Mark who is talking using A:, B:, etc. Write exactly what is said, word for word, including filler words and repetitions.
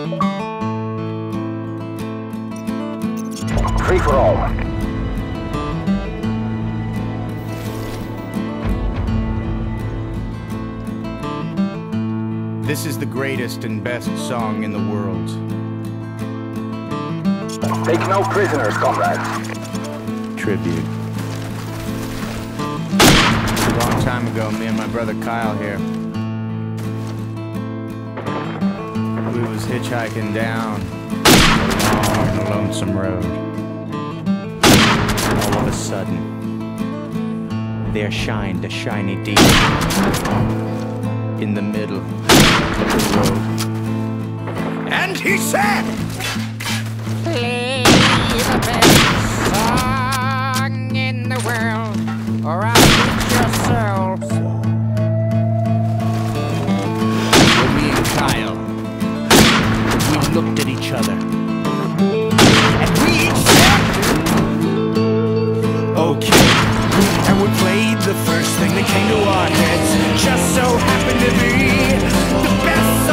A: Free for all.
B: This is the greatest and best song in the world.
A: Take no prisoners, comrades.
B: Tribute. A long time ago, me and my brother Kyle here, we was hitchhiking down a long, lonesome road. All of a sudden, there shined a shiny deer in the middle of the road. And he said,
C: "Play the best song in the world, or I'll eat yourselves."
B: Well, me and Kyle, we looked at each other, and we each said, okay. And we played the first thing that came to our heads. Just so happened to be